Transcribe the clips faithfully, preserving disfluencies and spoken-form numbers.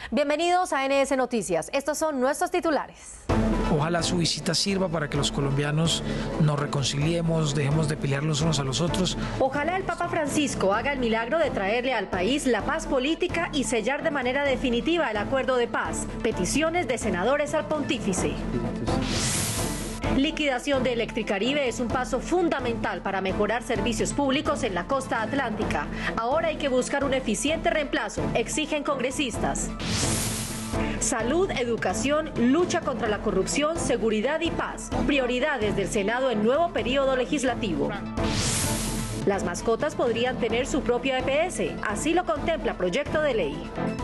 Bienvenidos a N S Noticias. Estos son nuestros titulares. Ojalá su visita sirva para que los colombianos nos reconciliemos, dejemos de pelear los unos a los otros. Ojalá el Papa Francisco haga el milagro de traerle al país la paz política y sellar de manera definitiva el acuerdo de paz. Peticiones de senadores al pontífice. Liquidación de Electricaribe es un paso fundamental para mejorar servicios públicos en la costa atlántica. Ahora hay que buscar un eficiente reemplazo, exigen congresistas. Salud, educación, lucha contra la corrupción, seguridad y paz. Prioridades del Senado en nuevo periodo legislativo. Las mascotas podrían tener su propia E P S, así lo contempla proyecto de ley.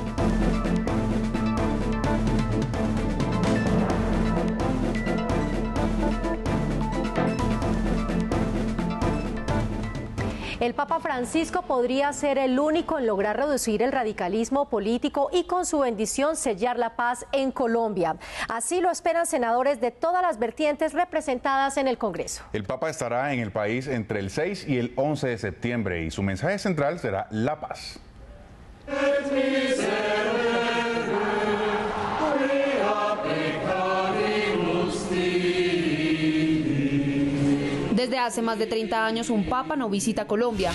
El Papa Francisco podría ser el único en lograr reducir el radicalismo político y con su bendición sellar la paz en Colombia. Así lo esperan senadores de todas las vertientes representadas en el Congreso. El Papa estará en el país entre el seis y el once de septiembre y su mensaje central será la paz. Desde hace más de treinta años un papa no visita Colombia.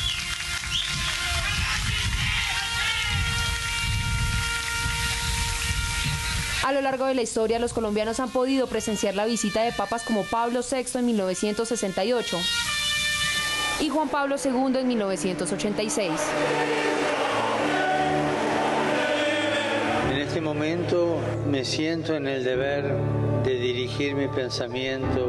A lo largo de la historia, los colombianos han podido presenciar la visita de papas como Pablo sexto en mil novecientos sesenta y ocho y Juan Pablo segundo en mil novecientos ochenta y seis. En este momento me siento en el deber de dirigir mi pensamiento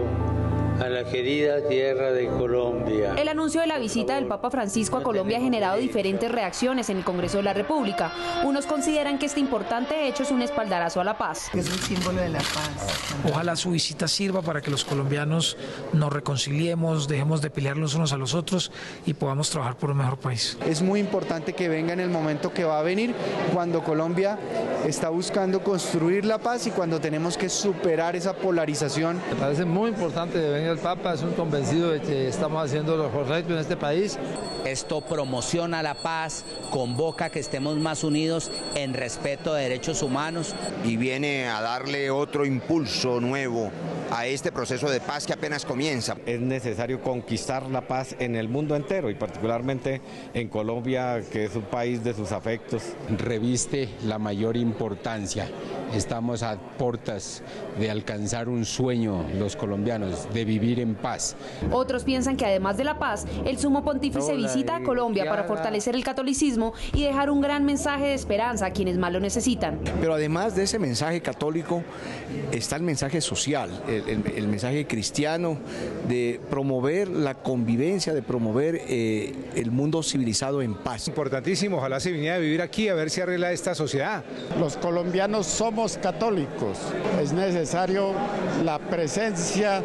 a la querida tierra de Colombia. El anuncio de la visita del Papa Francisco a Colombia ha generado diferentes reacciones en el Congreso de la República. Unos consideran que este importante hecho es un espaldarazo a la paz. Es un símbolo de la paz. Ojalá su visita sirva para que los colombianos nos reconciliemos, dejemos de pelear los unos a los otros y podamos trabajar por un mejor país. Es muy importante que venga en el momento que va a venir, cuando Colombia está buscando construir la paz y cuando tenemos que superar esa polarización. Me parece muy importante de venir el Papa, es un convencido de que estamos haciendo lo correcto en este país. Esto promociona la paz, convoca a que estemos más unidos en respeto de derechos humanos. Y viene a darle otro impulso nuevo a este proceso de paz que apenas comienza. Es necesario conquistar la paz en el mundo entero y particularmente en Colombia, que es un país de sus afectos. Reviste la mayor importancia. Estamos a puertas de alcanzar un sueño los colombianos, de vivir en paz. Otros piensan que además de la paz, el sumo pontífice visita a Colombia para fortalecer el catolicismo y dejar un gran mensaje de esperanza a quienes más lo necesitan. Pero además de ese mensaje católico está el mensaje social, el, el, el mensaje cristiano de promover la convivencia, de promover eh, el mundo civilizado en paz. Importantísimo, ojalá se viniera a vivir aquí a ver si arregla esta sociedad. Los colombianos somos católicos, es necesario la presencia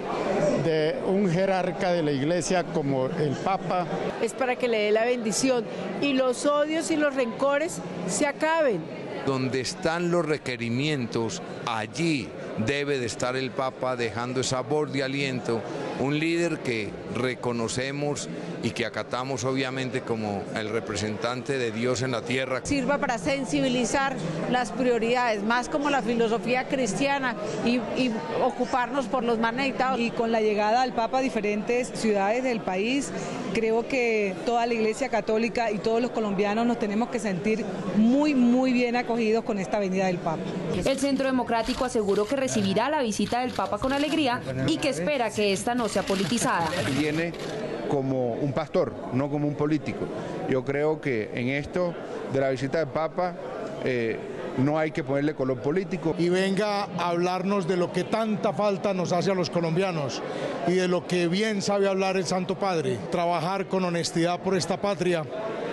de un jerarca de la Iglesia como el Papa. Es para que le dé la bendición y los odios y los rencores se acaben. Donde están los requerimientos, allí debe de estar el Papa dejando esa voz de aliento, un líder que reconocemos y que acatamos obviamente como el representante de Dios en la tierra. Sirva para sensibilizar las prioridades, más como la filosofía cristiana y, y ocuparnos por los más necesitados. Y con la llegada del Papa a diferentes ciudades del país, creo que toda la Iglesia Católica y todos los colombianos nos tenemos que sentir muy, muy bien acogidos con esta venida del Papa. El Centro Democrático aseguró que recibirá la visita del Papa con alegría y que espera que esta no sea politizada. Viene como un pastor, no como un político. Yo creo que en esto de la visita del Papa eh, no hay que ponerle color político. Y venga a hablarnos de lo que tanta falta nos hace a los colombianos y de lo que bien sabe hablar el Santo Padre. Trabajar con honestidad por esta patria,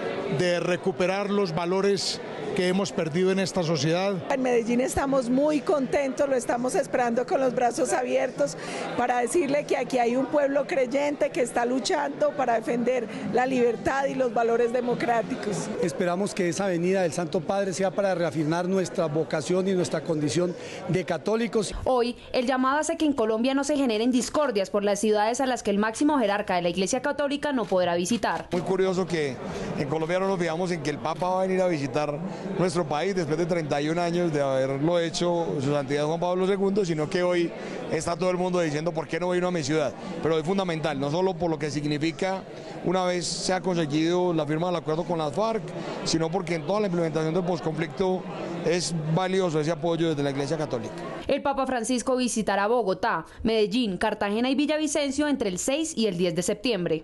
de recuperar los valores que hemos perdido en esta sociedad. En Medellín estamos muy contentos, lo estamos esperando con los brazos abiertos para decirle que aquí hay un pueblo creyente que está luchando para defender la libertad y los valores democráticos. Esperamos que esa venida del Santo Padre sea para reafirmar nuestra vocación y nuestra condición de católicos. Hoy, el llamado hace que en Colombia no se generen discordias por las ciudades a las que el máximo jerarca de la Iglesia Católica no podrá visitar. Muy curioso que en Colombia no nos veamos en que el Papa va a venir a visitar nuestro país después de treinta y un años de haberlo hecho su santidad Juan Pablo segundo, sino que hoy está todo el mundo diciendo por qué no vino a mi ciudad. Pero es fundamental, no solo por lo que significa una vez se ha conseguido la firma del acuerdo con las FARC, sino porque en toda la implementación del posconflicto es valioso ese apoyo desde la Iglesia Católica. El Papa Francisco visitará Bogotá, Medellín, Cartagena y Villavicencio entre el seis y el diez de septiembre.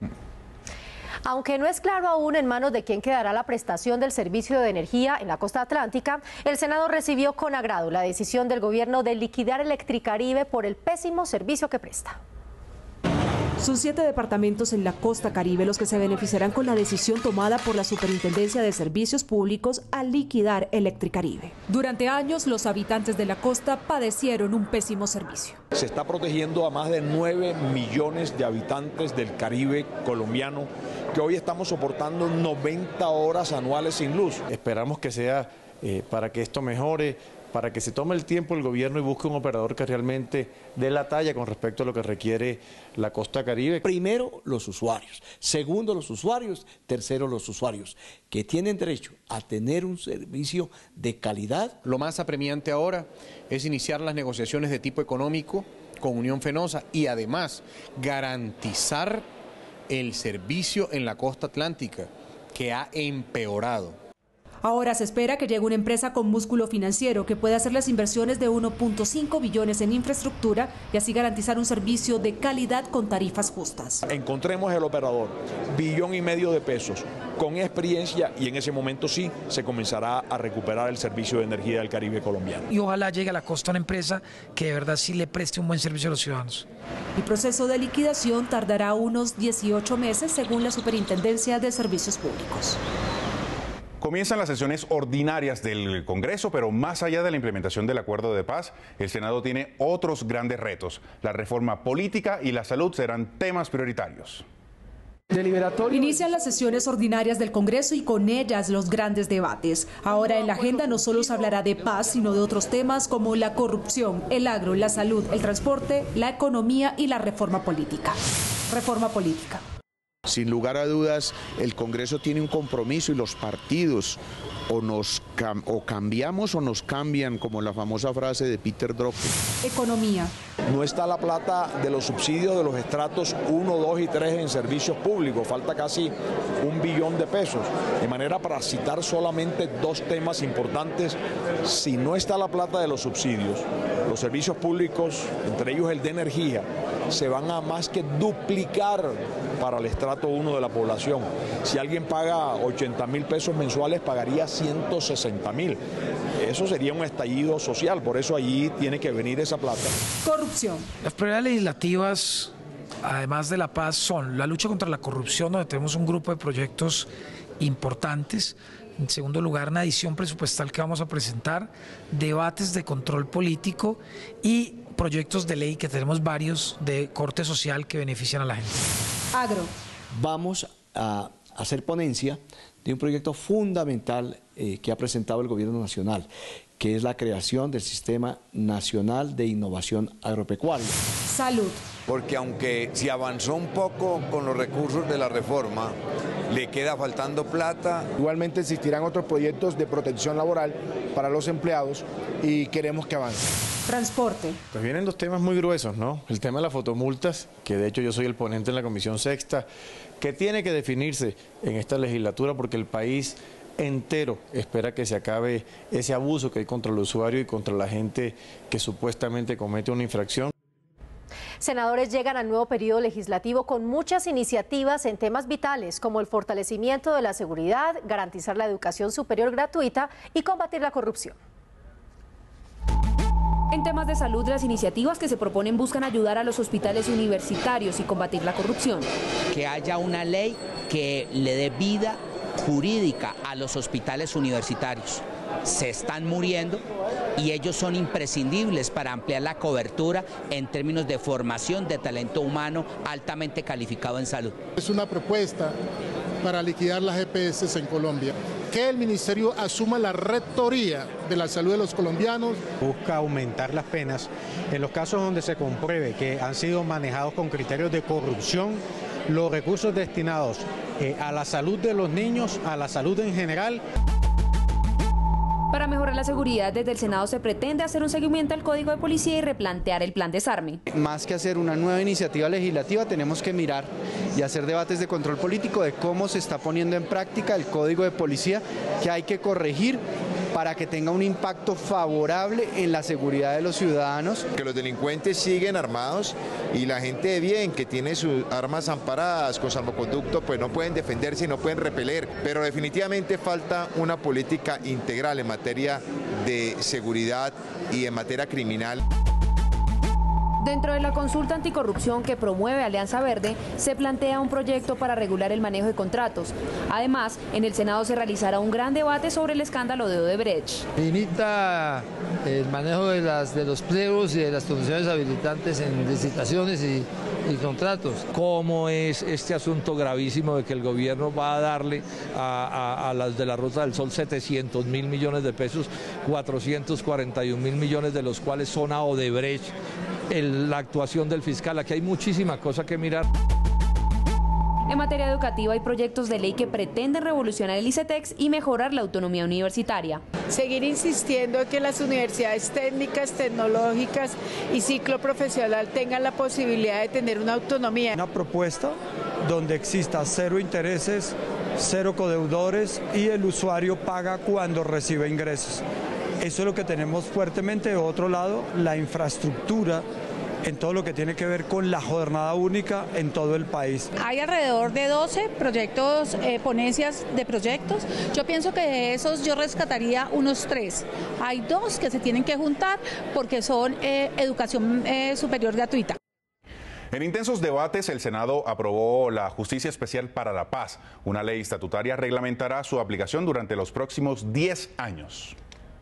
Aunque no es claro aún en manos de quién quedará la prestación del servicio de energía en la costa atlántica, el Senado recibió con agrado la decisión del gobierno de liquidar Electricaribe por el pésimo servicio que presta. Son siete departamentos en la costa caribe los que se beneficiarán con la decisión tomada por la Superintendencia de Servicios Públicos al liquidar Electricaribe. Durante años, los habitantes de la costa padecieron un pésimo servicio. Se está protegiendo a más de nueve millones de habitantes del Caribe colombiano, que hoy estamos soportando noventa horas anuales sin luz. Esperamos que sea eh, para que esto mejore, para que se tome el tiempo el gobierno y busque un operador que realmente dé la talla con respecto a lo que requiere la costa caribe. Primero, los usuarios. Segundo, los usuarios. Tercero, los usuarios, que tienen derecho a tener un servicio de calidad. Lo más apremiante ahora es iniciar las negociaciones de tipo económico con Unión Fenosa y además garantizar el servicio en la costa atlántica, que ha empeorado. Ahora se espera que llegue una empresa con músculo financiero que pueda hacer las inversiones de uno punto cinco billones en infraestructura y así garantizar un servicio de calidad con tarifas justas. Encontremos el operador, billón y medio de pesos, con experiencia, y en ese momento sí se comenzará a recuperar el servicio de energía del Caribe colombiano. Y ojalá llegue a la costa una empresa que de verdad sí le preste un buen servicio a los ciudadanos. El proceso de liquidación tardará unos dieciocho meses según la Superintendencia de Servicios Públicos. Comienzan las sesiones ordinarias del Congreso, pero más allá de la implementación del acuerdo de paz, el Senado tiene otros grandes retos. La reforma política y la salud serán temas prioritarios. Inician las sesiones ordinarias del Congreso y con ellas los grandes debates. Ahora en la agenda no solo se hablará de paz, sino de otros temas como la corrupción, el agro, la salud, el transporte, la economía y la reforma política. Reforma política. Sin lugar a dudas, el Congreso tiene un compromiso y los partidos o nos cam o cambiamos o nos cambian, como la famosa frase de Peter Drucker. Economía. No está la plata de los subsidios de los estratos uno, dos y tres en servicios públicos, falta casi un billón de pesos. De manera, para citar solamente dos temas importantes, si no está la plata de los subsidios, los servicios públicos, entre ellos el de energía, se van a más que duplicar para el estrato uno de la población. Si alguien paga ochenta mil pesos mensuales, pagaría ciento sesenta mil. Eso sería un estallido social, por eso allí tiene que venir esa plata. Corrupción. Las prioridades legislativas, además de la paz, son la lucha contra la corrupción, donde tenemos un grupo de proyectos importantes. En segundo lugar, una adición presupuestal que vamos a presentar, debates de control político y proyectos de ley, que tenemos varios de corte social que benefician a la gente. Agro. Vamos a hacer ponencia de un proyecto fundamental eh, que ha presentado el Gobierno Nacional, que es la creación del Sistema Nacional de Innovación Agropecuaria. Salud. Porque aunque se avanzó un poco con los recursos de la reforma, le queda faltando plata. Igualmente existirán otros proyectos de protección laboral para los empleados y queremos que avance. Transporte. Pues vienen dos temas muy gruesos, ¿no? El tema de las fotomultas, que de hecho yo soy el ponente en la Comisión Sexta, que tiene que definirse en esta legislatura porque el país entero espera que se acabe ese abuso que hay contra el usuario y contra la gente que supuestamente comete una infracción. Senadores llegan al nuevo periodo legislativo con muchas iniciativas en temas vitales como el fortalecimiento de la seguridad, garantizar la educación superior gratuita y combatir la corrupción. En temas de salud, las iniciativas que se proponen buscan ayudar a los hospitales universitarios y combatir la corrupción. Que haya una ley que le dé vida jurídica a los hospitales universitarios. Se están muriendo y ellos son imprescindibles para ampliar la cobertura en términos de formación de talento humano altamente calificado en salud. Es una propuesta para liquidar las E P S en Colombia, que el Ministerio asuma la rectoría de la salud de los colombianos. Busca aumentar las penas en los casos donde se compruebe que han sido manejados con criterios de corrupción los recursos destinados eh, a la salud de los niños, a la salud en general. Para mejorar la seguridad, desde el Senado se pretende hacer un seguimiento al Código de Policía y replantear el plan desarme. Más que hacer una nueva iniciativa legislativa, tenemos que mirar y hacer debates de control político de cómo se está poniendo en práctica el Código de Policía, que hay que corregir para que tenga un impacto favorable en la seguridad de los ciudadanos. Que los delincuentes siguen armados y la gente de bien que tiene sus armas amparadas con salvoconducto pues no pueden defenderse y no pueden repeler, pero definitivamente falta una política integral en materia de seguridad y en materia criminal. Dentro de la consulta anticorrupción que promueve Alianza Verde, se plantea un proyecto para regular el manejo de contratos. Además, en el Senado se realizará un gran debate sobre el escándalo de Odebrecht. Limita el manejo de, las, de los pliegos y de las condiciones habilitantes en licitaciones y, y contratos. ¿Cómo es este asunto gravísimo de que el gobierno va a darle a, a, a las de la Ruta del Sol setecientos mil millones de pesos, cuatrocientos cuarenta y un mil millones de los cuales son a Odebrecht? El, la actuación del fiscal, aquí hay muchísima cosa que mirar. En materia educativa hay proyectos de ley que pretenden revolucionar el ICETEX y mejorar la autonomía universitaria. Seguir insistiendo en que las universidades técnicas, tecnológicas y ciclo profesional tengan la posibilidad de tener una autonomía. Una propuesta donde exista cero intereses, cero codeudores y el usuario paga cuando recibe ingresos. Eso es lo que tenemos fuertemente. De otro lado, la infraestructura en todo lo que tiene que ver con la jornada única en todo el país. Hay alrededor de doce proyectos, eh, ponencias de proyectos. Yo pienso que de esos yo rescataría unos tres. Hay dos que se tienen que juntar porque son eh, educación eh, superior gratuita. En intensos debates, el Senado aprobó la Justicia Especial para la Paz. Una ley estatutaria reglamentará su aplicación durante los próximos diez años.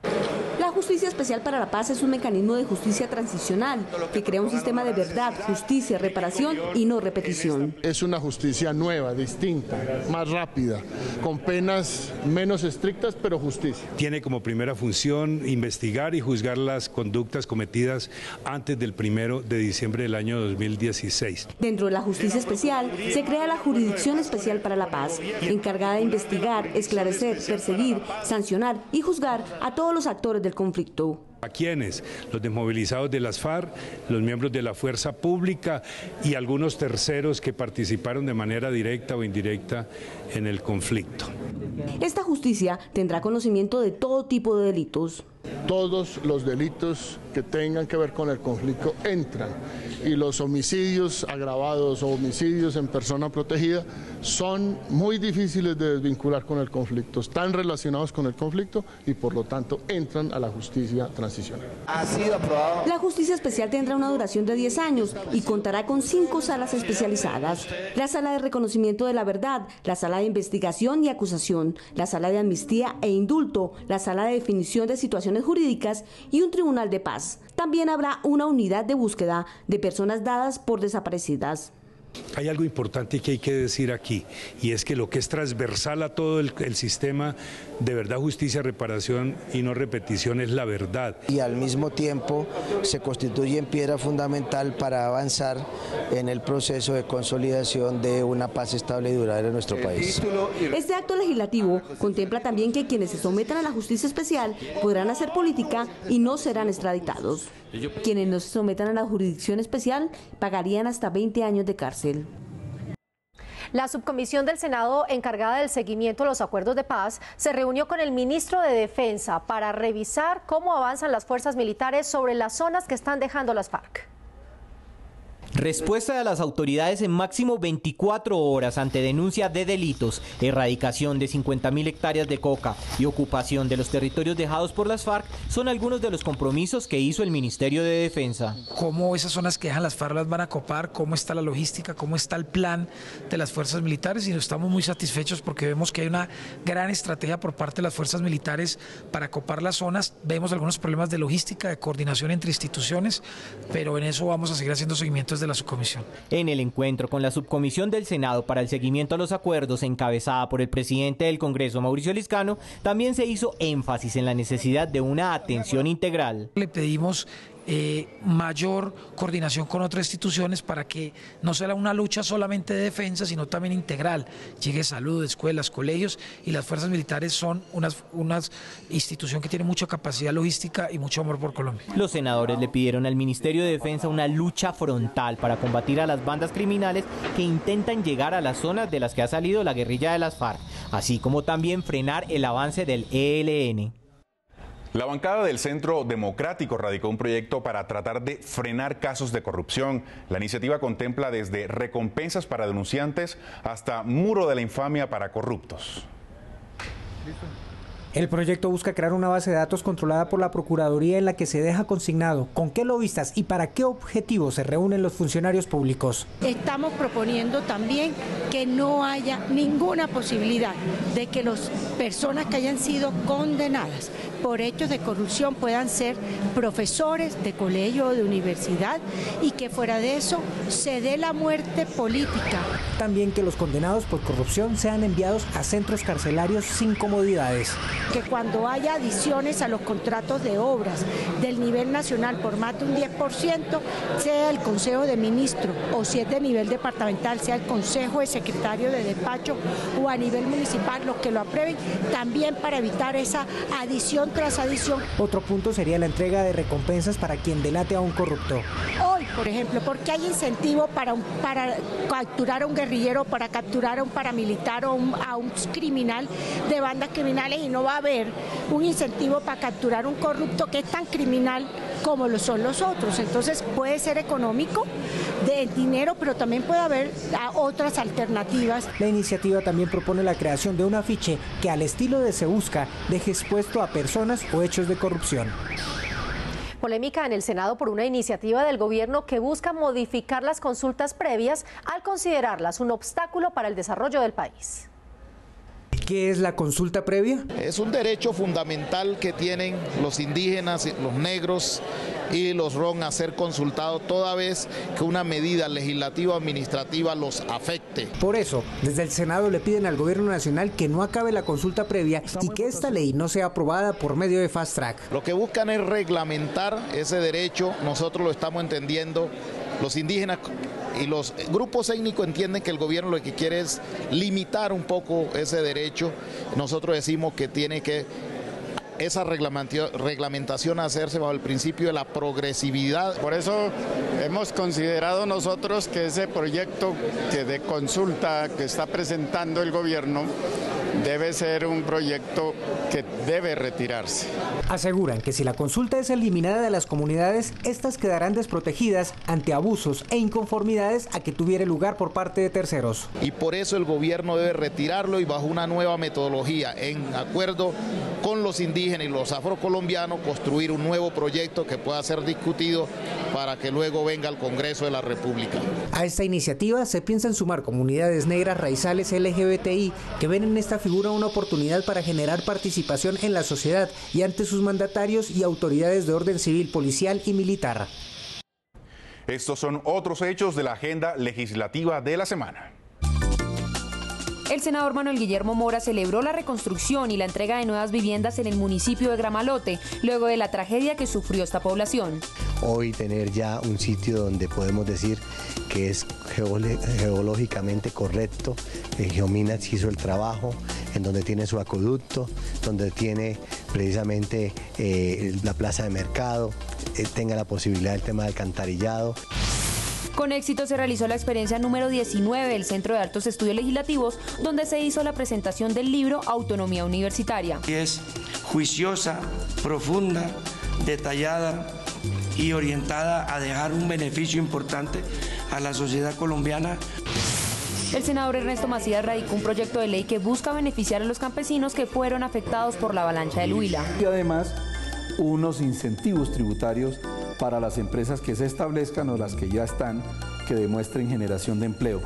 La Justicia Especial para la Paz es un mecanismo de justicia transicional que crea un sistema de verdad, justicia, reparación y no repetición. Es una justicia nueva, distinta, más rápida, con penas menos estrictas, pero justicia. Tiene como primera función investigar y juzgar las conductas cometidas antes del primero de diciembre del año dos mil dieciséis. Dentro de la Justicia Especial se crea la Jurisdicción Especial para la Paz, encargada de investigar, esclarecer, perseguir, sancionar y juzgar a todos los actores del conflicto. ¿A quiénes? Los desmovilizados de las FARC, los miembros de la fuerza pública y algunos terceros que participaron de manera directa o indirecta en el conflicto. Esta justicia tendrá conocimiento de todo tipo de delitos. Todos los delitos que tengan que ver con el conflicto entran y los homicidios agravados o homicidios en persona protegida son muy difíciles de desvincular con el conflicto, están relacionados con el conflicto y por lo tanto entran a la justicia transicional. Ha sido aprobado. La Justicia Especial tendrá una duración de diez años y contará con cinco salas especializadas: la Sala de Reconocimiento de la Verdad, la Sala de Investigación y Acusación, la Sala de Amnistía e Indulto, la Sala de Definición de Situaciones Jurídicas y un Tribunal de Paz. También habrá una unidad de búsqueda de personas dadas por desaparecidas. Hay algo importante que hay que decir aquí, y es que lo que es transversal a todo el, el sistema de verdad, justicia, reparación y no repetición es la verdad. Y al mismo tiempo se constituye en piedra fundamental para avanzar en el proceso de consolidación de una paz estable y duradera en nuestro país. Este acto legislativo contempla también que quienes se sometan a la justicia especial podrán hacer política y no serán extraditados. Quienes no se sometan a la jurisdicción especial pagarían hasta veinte años de cárcel. La subcomisión del Senado encargada del seguimiento a los acuerdos de paz se reunió con el ministro de Defensa para revisar cómo avanzan las fuerzas militares sobre las zonas que están dejando las FARC. Respuesta de las autoridades en máximo veinticuatro horas ante denuncia de delitos, erradicación de cincuenta mil hectáreas de coca y ocupación de los territorios dejados por las FARC son algunos de los compromisos que hizo el Ministerio de Defensa. ¿Cómo esas zonas que dejan las FARC las van a copar? ¿Cómo está la logística? ¿Cómo está el plan de las fuerzas militares? Y estamos muy satisfechos porque vemos que hay una gran estrategia por parte de las fuerzas militares para copar las zonas. Vemos algunos problemas de logística, de coordinación entre instituciones, pero en eso vamos a seguir haciendo seguimientos de la subcomisión. En el encuentro con la subcomisión del Senado para el seguimiento a los acuerdos, encabezada por el presidente del Congreso, Mauricio Liscano, también se hizo énfasis en la necesidad de una atención integral. Le pedimos eh, mayor coordinación con otras instituciones para que no sea una lucha solamente de defensa, sino también integral. Llegue salud, escuelas, colegios, y las fuerzas militares son una unas institución que tiene mucha capacidad logística y mucho amor por Colombia. Los senadores le pidieron al Ministerio de Defensa una lucha frontal para combatir a las bandas criminales que intentan llegar a las zonas de las que ha salido la guerrilla de las FARC, así como también frenar el avance del E L N. La bancada del Centro Democrático radicó un proyecto para tratar de frenar casos de corrupción. La iniciativa contempla desde recompensas para denunciantes hasta muro de la infamia para corruptos. El proyecto busca crear una base de datos controlada por la Procuraduría en la que se deja consignado con qué lobistas y para qué objetivos se reúnen los funcionarios públicos. Estamos proponiendo también que no haya ninguna posibilidad de que las personas que hayan sido condenadas por hechos de corrupción puedan ser profesores de colegio o de universidad, y que fuera de eso se dé la muerte política. También que los condenados por corrupción sean enviados a centros carcelarios sin comodidades. Que cuando haya adiciones a los contratos de obras del nivel nacional por más de un diez por ciento, sea el Consejo de Ministros, o si es de nivel departamental, sea el Consejo de Secretario de Despacho, o a nivel municipal, los que lo aprueben, también para evitar esa adición tras adición. Otro punto sería la entrega de recompensas para quien delate a un corrupto. Hoy, por ejemplo, porque hay incentivo para, un, para capturar a un guerrillero, para capturar a un paramilitar o un, a un criminal de bandas criminales, y no va a haber un incentivo para capturar a un corrupto que es tan criminal como lo son los otros. Entonces puede ser económico, de dinero, pero también puede haber otras alternativas. La iniciativa también propone la creación de un afiche que, al estilo de Se Busca, deje expuesto a personas o hechos de corrupción. Polémica en el Senado por una iniciativa del gobierno que busca modificar las consultas previas al considerarlas un obstáculo para el desarrollo del país. ¿Qué es la consulta previa? Es un derecho fundamental que tienen los indígenas, los negros y los ron a ser consultados toda vez que una medida legislativa o administrativa los afecte. Por eso, desde el Senado le piden al gobierno nacional que no acabe la consulta previa y que esta ley no sea aprobada por medio de fast track. Lo que buscan es reglamentar ese derecho, nosotros lo estamos entendiendo, los indígenas y los grupos étnicos entienden que el gobierno lo que quiere es limitar un poco ese derecho. Nosotros decimos que tiene que esa reglamentación hacerse bajo el principio de la progresividad. Por eso hemos considerado nosotros que ese proyecto que de consulta que está presentando el gobierno debe ser un proyecto que debe retirarse. Aseguran que si la consulta es eliminada de las comunidades, estas quedarán desprotegidas ante abusos e inconformidades a que tuviera lugar por parte de terceros. Y por eso el gobierno debe retirarlo y bajo una nueva metodología, en acuerdo con los indígenas y los afrocolombianos, construir un nuevo proyecto que pueda ser discutido para que luego venga al Congreso de la República. A esta iniciativa se piensan sumar comunidades negras raizales L G B T I que ven en esta figura una oportunidad para generar participación en la sociedad y ante sus mandatarios y autoridades de orden civil, policial y militar. Estos son otros hechos de la agenda legislativa de la semana. El senador Manuel Guillermo Mora celebró la reconstrucción y la entrega de nuevas viviendas en el municipio de Gramalote, luego de la tragedia que sufrió esta población. Hoy tener ya un sitio donde podemos decir que es geológicamente correcto, eh, Geominas hizo el trabajo, en donde tiene su acueducto, donde tiene precisamente eh, la plaza de mercado, eh, tenga la posibilidad del tema de alcantarillado. Con éxito se realizó la experiencia número diecinueve del Centro de Altos Estudios Legislativos, donde se hizo la presentación del libro Autonomía Universitaria. Es juiciosa, profunda, detallada y orientada a dejar un beneficio importante a la sociedad colombiana. El senador Ernesto Macías radicó un proyecto de ley que busca beneficiar a los campesinos que fueron afectados por la avalancha del Huila. Y además, unos incentivos tributarios para las empresas que se establezcan o las que ya están, que demuestren generación de empleo.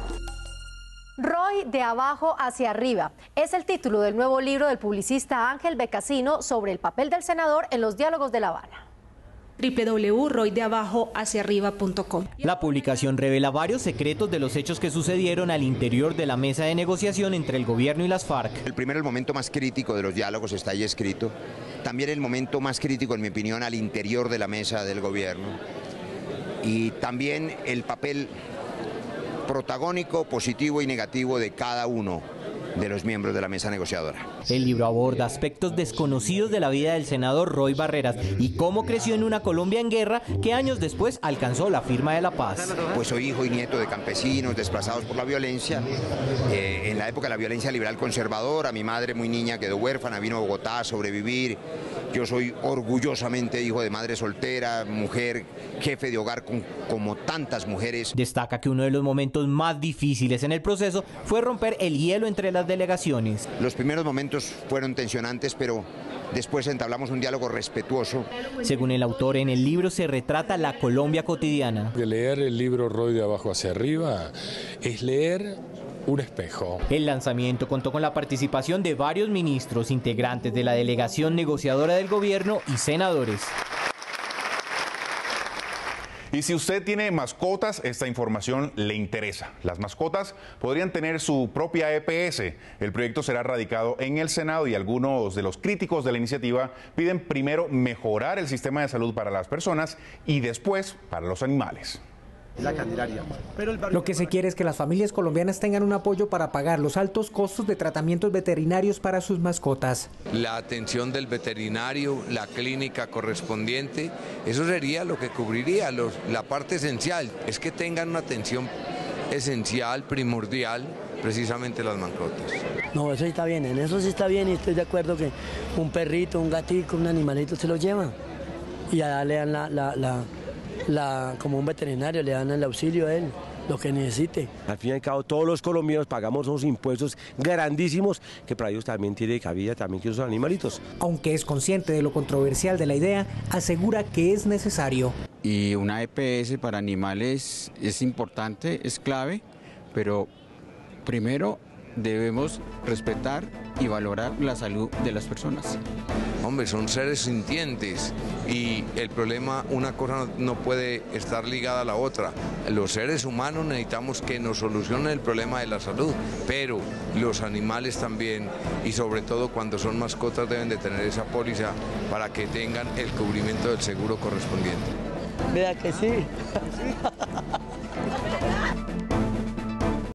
Roy de abajo hacia arriba es el título del nuevo libro del publicista Ángel Becasino sobre el papel del senador en los diálogos de La Habana. doble u doble u doble u punto roy de abajo hacia arriba punto com. La publicación revela varios secretos de los hechos que sucedieron al interior de la mesa de negociación entre el gobierno y las FARC. El primero, el momento más crítico de los diálogos, está ahí escrito. También el momento más crítico, en mi opinión, al interior de la mesa del gobierno. Y también el papel protagónico, positivo y negativo de cada uno de los miembros de la mesa negociadora. El libro aborda aspectos desconocidos de la vida del senador Roy Barreras y cómo creció en una Colombia en guerra que años después alcanzó la firma de la paz. Pues soy hijo y nieto de campesinos desplazados por la violencia. Eh, en la época de la violencia liberal conservadora, mi madre muy niña quedó huérfana, vino a Bogotá a sobrevivir. Yo soy orgullosamente hijo de madre soltera, mujer, jefe de hogar con, como tantas mujeres. Destaca que uno de los momentos más difíciles en el proceso fue romper el hielo entre las delegaciones. Los primeros momentos fueron tensionantes, pero después entablamos un diálogo respetuoso. Según el autor, en el libro se retrata la Colombia cotidiana. Leer el libro Roy de abajo hacia arriba es leer un espejo. El lanzamiento contó con la participación de varios ministros, integrantes de la delegación negociadora del gobierno y senadores. Y si usted tiene mascotas, esta información le interesa. Las mascotas podrían tener su propia E P S. El proyecto será radicado en el Senado y algunos de los críticos de la iniciativa piden primero mejorar el sistema de salud para las personas y después para los animales. La Candelaria. Lo que se quiere es que las familias colombianas tengan un apoyo para pagar los altos costos de tratamientos veterinarios para sus mascotas. La atención del veterinario, la clínica correspondiente, eso sería lo que cubriría. Los, la parte esencial es que tengan una atención esencial, primordial, precisamente las mascotas. No, eso está bien, en eso sí está bien y estoy de acuerdo que un perrito, un gatito, un animalito se lo lleva y allá le dan la... la, la La, como un veterinario, le dan el auxilio a él, lo que necesite. Al fin y al cabo, todos los colombianos pagamos unos impuestos grandísimos que para ellos también tiene cabida, también que esos animalitos. Aunque es consciente de lo controversial de la idea, asegura que es necesario. Y una E P S para animales es importante, es clave, pero primero debemos respetar y valorar la salud de las personas. Hombre, son seres sintientes y el problema, una cosa no puede estar ligada a la otra. Los seres humanos necesitamos que nos solucionen el problema de la salud, pero los animales también, y sobre todo cuando son mascotas, deben de tener esa póliza para que tengan el cubrimiento del seguro correspondiente. Vea que sí.